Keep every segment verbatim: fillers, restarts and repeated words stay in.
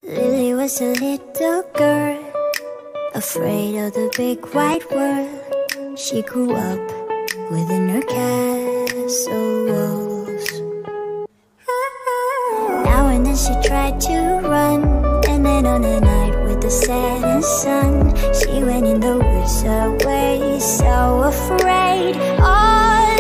Lily was a little girl, afraid of the big white world. She grew up within her castle walls. Now and then she tried to run, and then on a night with the setting sun, she went in the woods away, so afraid, all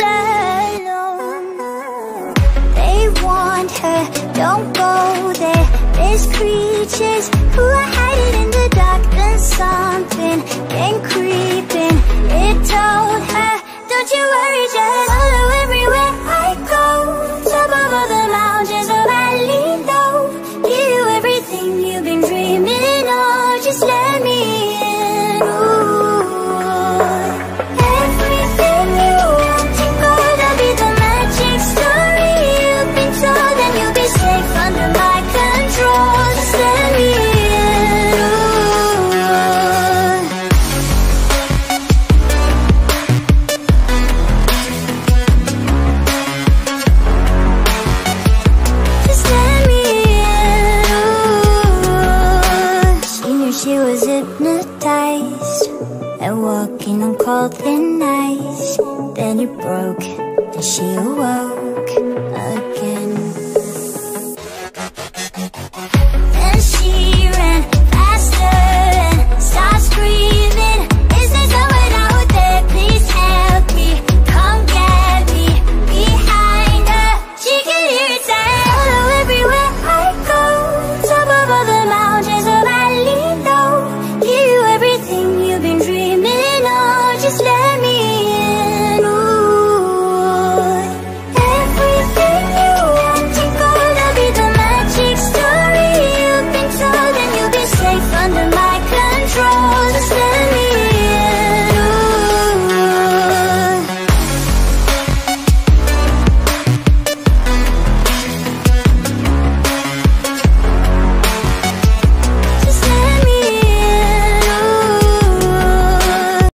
alone. They warned her, don't go there, there's creatures who are hiding in the dark. Then something came creeping, it told her, don't you worry, just follow everywhere I go. Top of all the mountains, a valley low, give you everything you've been dreaming of, just let me in. Ooh. Everything you want to go, that'll be the magic story you've been told, and you'll be safe under my control, just let me in. She was hypnotized and walking on cold thin ice. Then it broke and she awoke again.